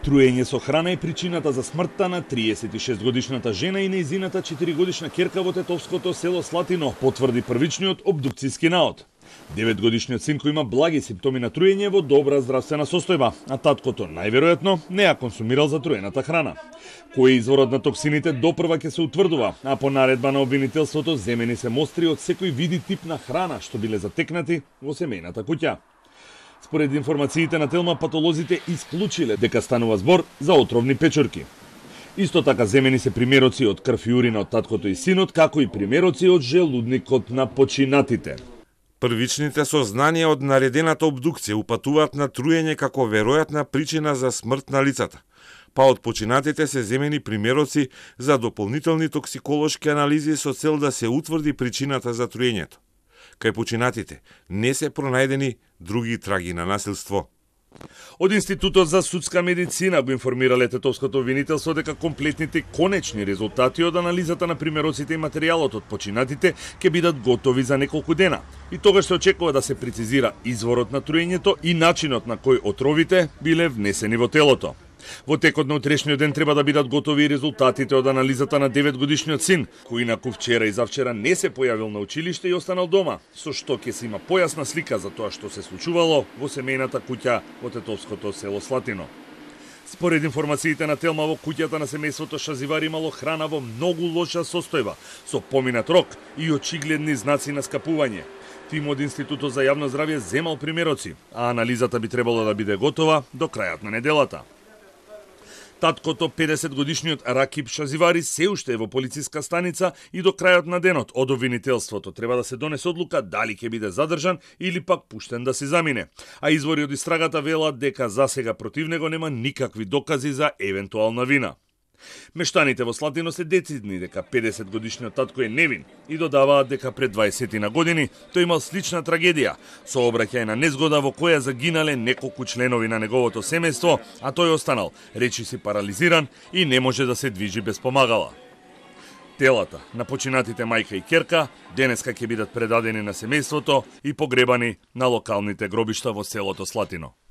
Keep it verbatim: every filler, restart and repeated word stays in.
Труење со храна е причината за смртта на триесет и шест годишната жена и нејзината четири годишна ќерка во тетовското село Слатино, потврди првичниот обдукцијски наод. девет годишниот син кој има благи симптоми на труење во добра здравствена состојба, а таткото најверојатно не ја консумирал затруената храна. Кој е изворот на токсините допрва ќе се утврдува, а по наредба на обвинителството земени се мостри од секој види тип на храна што биле затекнати во семејната куќа. Според информациите на Телма, патолозите исклучиле дека станува збор за отровни печорки. Исто така земени се примероци од крв и урина од таткото и синот, како и примероци од желудникот на починатите. Првичните сознанија од наредената обдукција упатуваат на труење како веројатна причина за смрт на лицата, па од починатите се земени примероци за дополнителни токсиколошки анализи со цел да се утврди причината за труењето. Кај починатите не се пронајдени други траги на насилство. Од Институтот за судска медицина го информирале тетовското обвинителство дека комплетните конечни резултати од анализата на примероците и материјалот од починатите ќе бидат готови за неколку дена. И тогаш се очекува да се прецизира изворот на труењето и начинот на кој отровите биле внесени во телото. Во текот на утрешниот ден треба да бидат готови и резултатите од анализата на девет годишниот син, кој инаку вчера и завчера не се појавил на училиште и останал дома, со што ќе се има појасна слика за тоа што се случувало во семејната куќа во тетовското село Слатино. Според информациите на Телма, во куќата на семејството Шазивар имало храна во многу лоша состојба, со поминат рок и очигледни знаци на скапување. Тим од Институтот за јавно здравје земал примероци, а анализата би требало да биде готова до крајот на неделата. Таткото, педесет годишниот Ракип Шазивари, се уште е во полициска станица и до крајот на денот од обвинителството треба да се донесе одлука дали ќе биде задржан или пак пуштен да си замине. А извори од истрагата велат дека засега против него нема никакви докази за евентуална вина. Мештаните во Слатино се децидни дека педесет годишниот татко е невин и додаваат дека пред дваесет на години тој имал слична трагедија, сообраќај на незгода во која загинале неколку членови на неговото семејство, а тој останал речиси парализиран и не може да се движи без помагала. Телата на починатите мајка и ќерка денеска ќе бидат предадени на семејството и погребани на локалните гробишта во селото Слатино.